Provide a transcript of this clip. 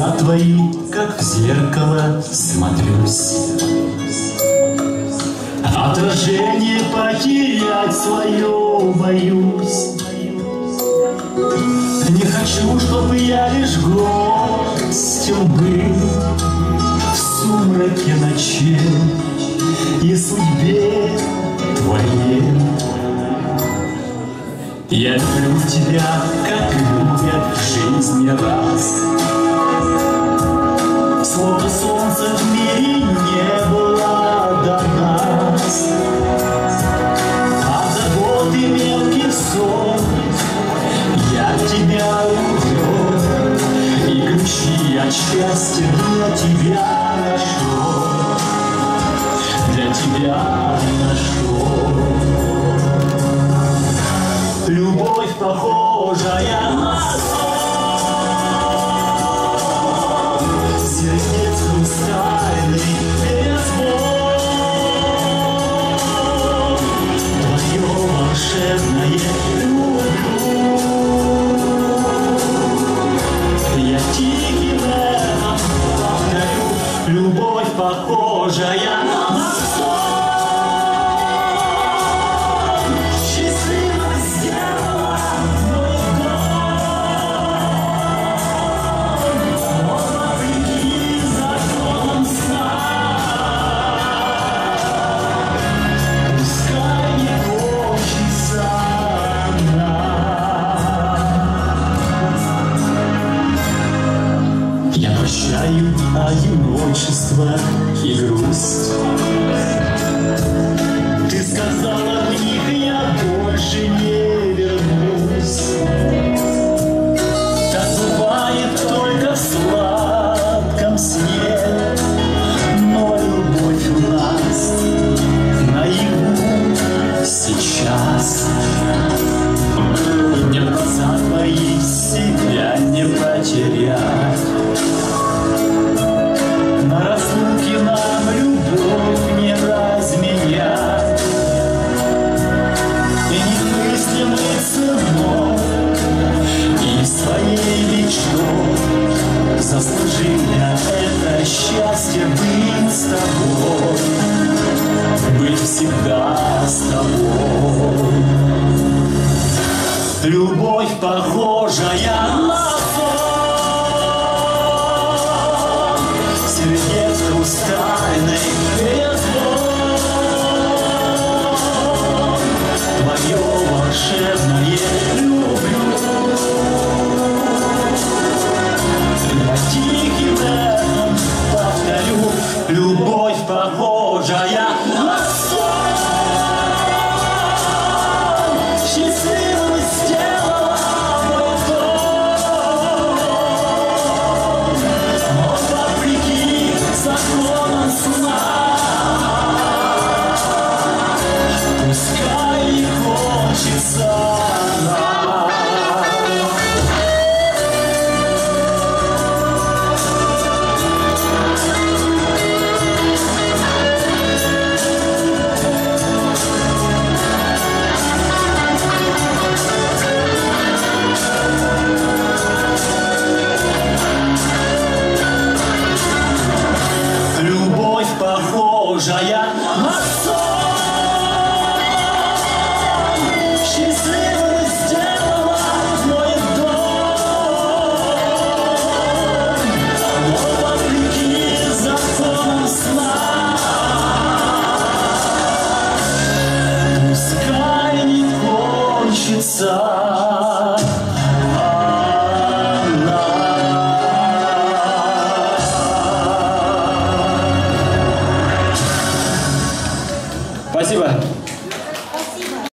Глаза твои, как в зеркало, смотрюсь. Отражение потерять свое боюсь. Не хочу, чтобы я лишь гостем был в сумраке ночей и судьбе твоей. Я люблю тебя, как любят в жизни раз. Словно солнце в мире не было до нас. От забот и мелких сон я тебя увел, и ключи от счастья для тебя нашел, для тебя нашел. Любовь, похожая на сон, сердец хрустальный перезвон, твое волшебное люблю. Я тихим эхом повторю, любовь, похожая на сон. Прощаю одиночество и грусть. Ты сказала в них, я больше не вернусь. Так бывает только в сладком сне, но любовь у нас наяву сейчас. Мне в глаза твои себя не потерять. На разлуке нам любовь не разменять, и немыслимой ценой и своей мечтой заслужил я это счастье быть с тобой, быть всегда с тобой. Любовь, похожая на сердец хрустальный перезвон, твое волшебное люблю. Я тихим эхом повторю, любовь, похожая на сон, счастливым сделала мой дом. Но вопреки законам сна, пускай не кончится она. Любовь, похожая